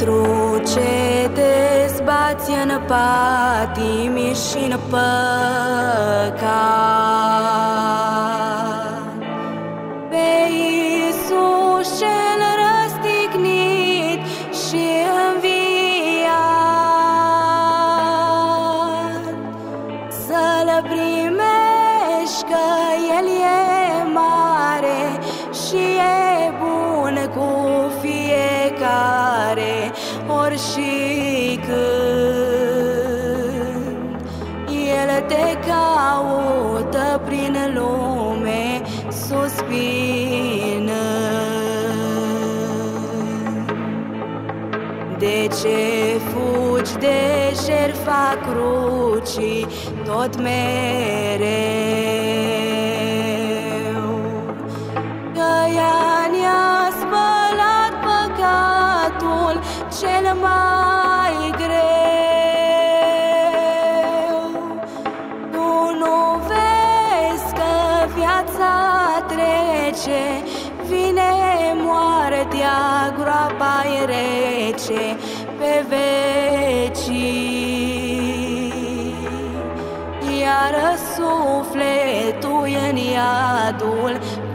Pentru ce te zbați în patimi și în păcat, pe Iisus cel răstignit și înviat, să-L primești că El e mare și e bun cu fiecare, ori și când El te caută prin lume suspinând. De ce fugi de jertfa crucii tot mereu? Că ea ne-a spălat păcatul cel mai greu. Tu nu vezi că viața trece, vine moartea, groapa-i rece pe vecii, iar sufletul în iadul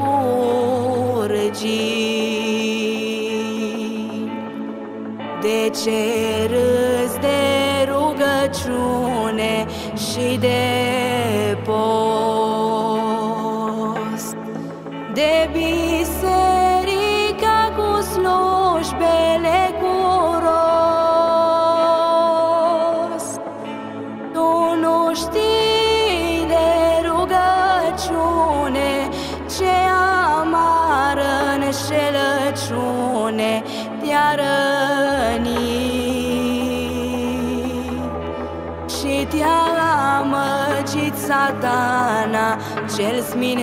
urgii. De ce râzi de rugăciune și de post, de biserica cu slujbele cu rost? Tu nu știi de rugăciune, ce amară înșelăciune te-a rănit și te-a amăgit Satana cel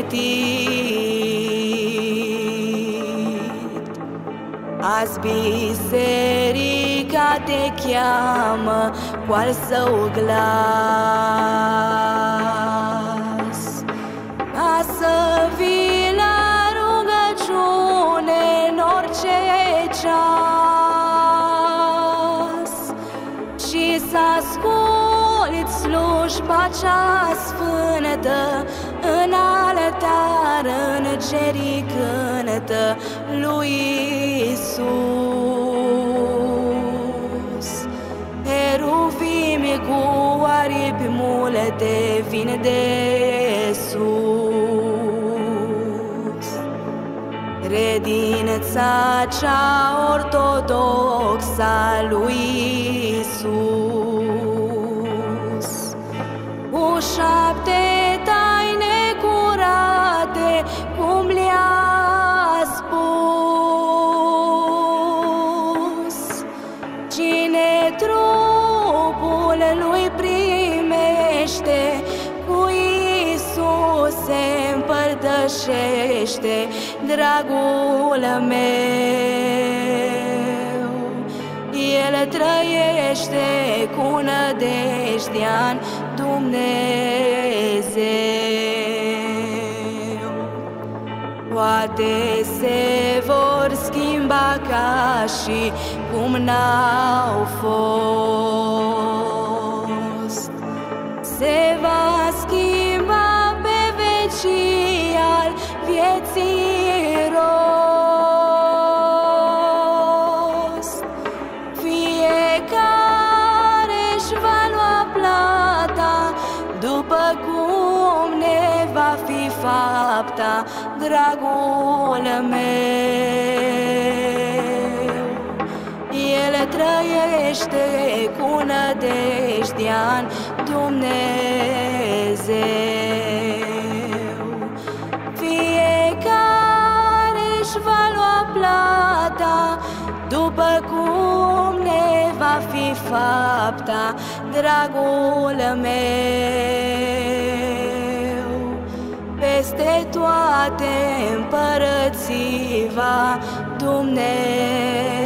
smintit. Azi biserica te cheamă cu al său glas, ca să vii la rugăciune în orice ceas și să asculți slujba cea sfântă în altar, îngerii cântă lui Iisus. Heruvimi cu aripi multe vin de sus. Credința cea ortodoxă a lui Iisus, cu 7 taine curate, cum le-a spus. Cine trupul lui primește, cu Iisus se împărtășește, dragul meu. El trăiește cu nădejdea-n Dumnezeu. Poate se vor schimba ca și cum n-au fost, se va schimba pe vecii al vieții rost. Fiecare-și va lua plata după cum ne va fi fapta, dragul meu. El trăiește cu nădejdea-n Dumnezeu. Fiecare-și va lua plata după cum ne va fi fapta, dragul meu. Peste toate împărății va Dumnezeu.